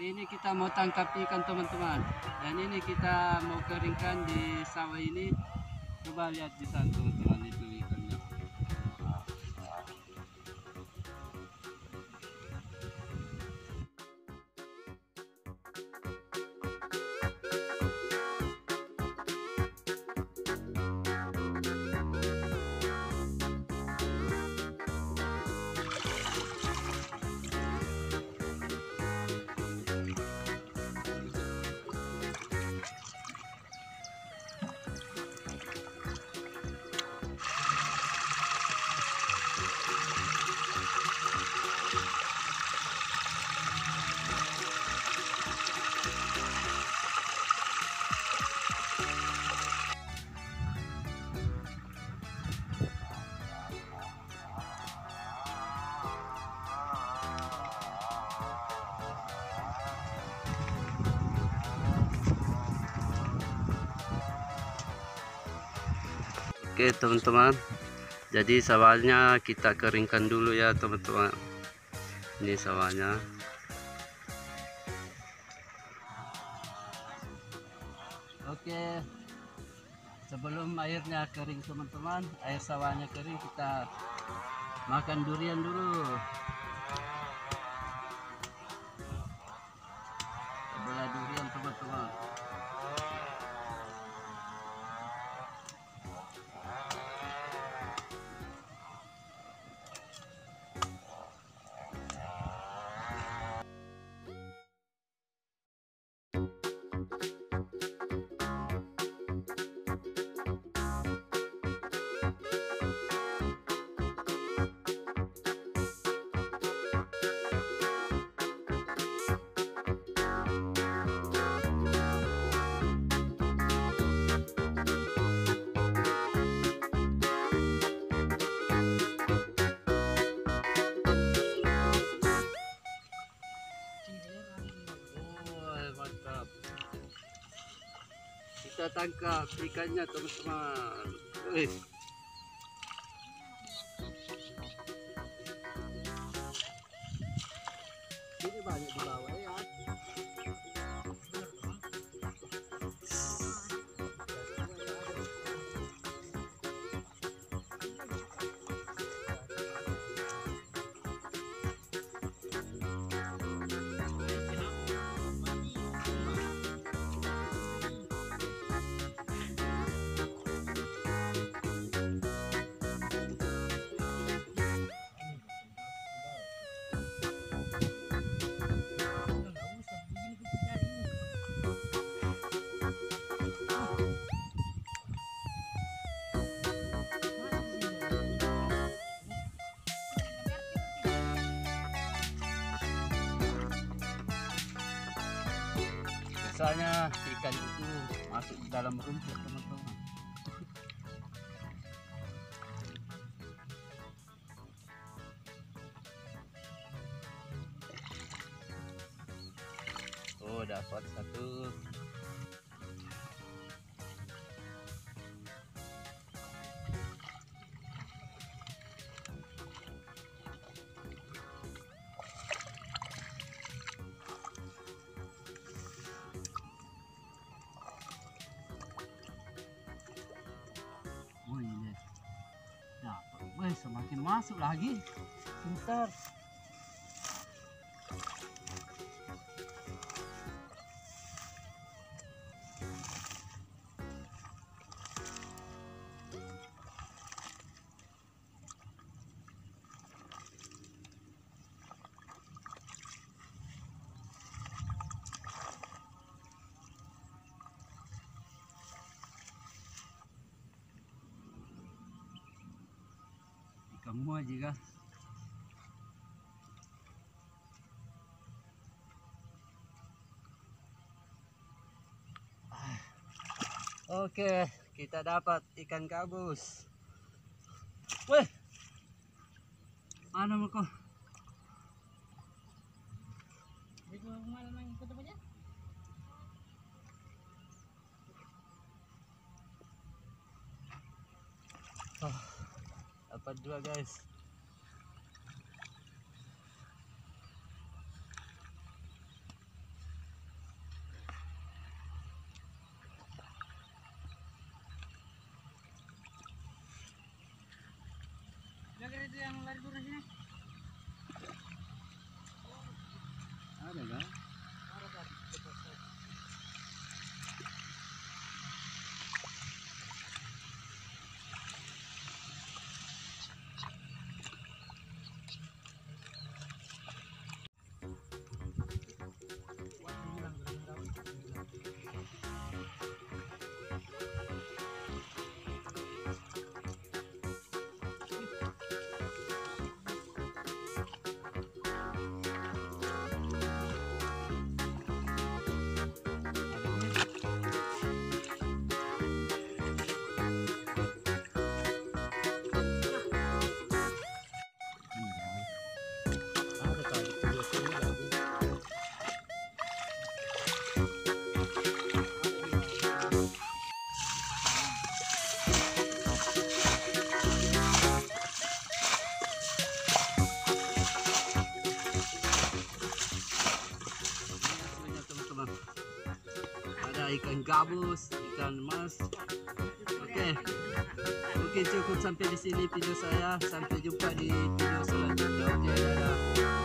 ini kita mau tangkap ikan teman-teman. Dan ini kita mau keringkan di sawah ini. Coba lihat di sana teman-teman, itu ikannya. Oke teman-teman, jadi sawahnya kita keringkan dulu ya teman-teman. Ini sawahnya. Oke, sebelum airnya kering teman-teman, air sawahnya kering, kita makan durian dulu. Belah durian teman-teman. Mantap. Kita tangkap ikannya teman-teman. Ini banyak di bawah ya. Biasanya ikan itu masuk di dalam rumput teman-teman. Oh, dapat satu. Ini dapat, semakin masuk lagi. Pintar. Kamu aja kah? Oke, kita dapat ikan gabus. Weh, mana mau kau? Oh, dapat dua guys. itu yang lari turun sini. Ada kan? Ada kali biasanya gabung. Hasilnya teman-teman, ada ikan gabus, ikan emas. Oke, mungkin cukup sampai di sini video saya. Sampai jumpa di video selanjutnya. Oke, dadah.